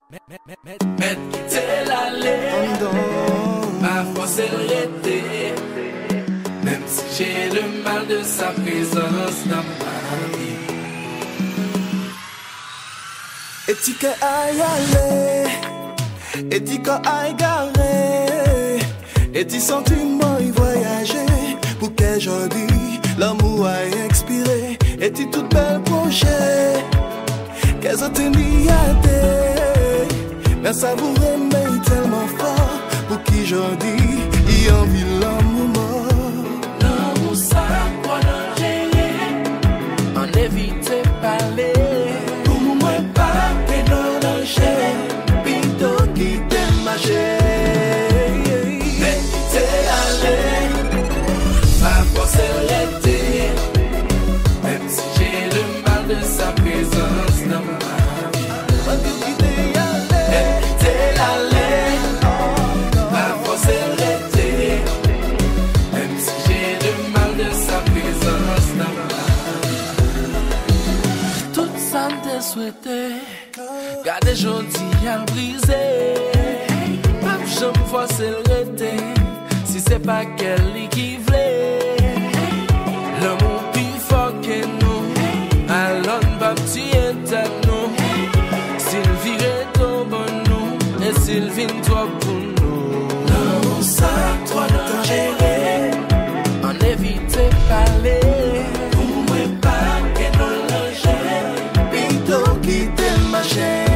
Mettre quitter l'aller, pas forcer le rester, même si j'ai le mal de sa présence dans ma vie. Et tu que aille aller, et tu que aille garer, et tu sentiments y voyager, pour que je dis l'amour a expiré, et tu toute belle projet, qu'elle a tenu à terre, mais ça vous remet tellement fort, pour qui je dis, y envie l'amour mort. L'amour ça, quoi d'en gérer, en éviter parler. Même si j'ai le mal de sa présence dans ma vie. Quitter l'aller, pas forcer l'été. Même si j'ai le mal de sa présence dans ma vie. Tout ça me souhaité, garder jodi à briser. Pas que je me forcer l'été, si c'est pas qu'elle qui voulait. L'amour plus fort que nous, alors pas petit nous. S'il virait trop bon nous, et s'il vient trop pour nous. L'amour ça, trop dangereux, en éviter parler. Pour moi pas que nous l'enjeu, plutôt quitter ma chaîne.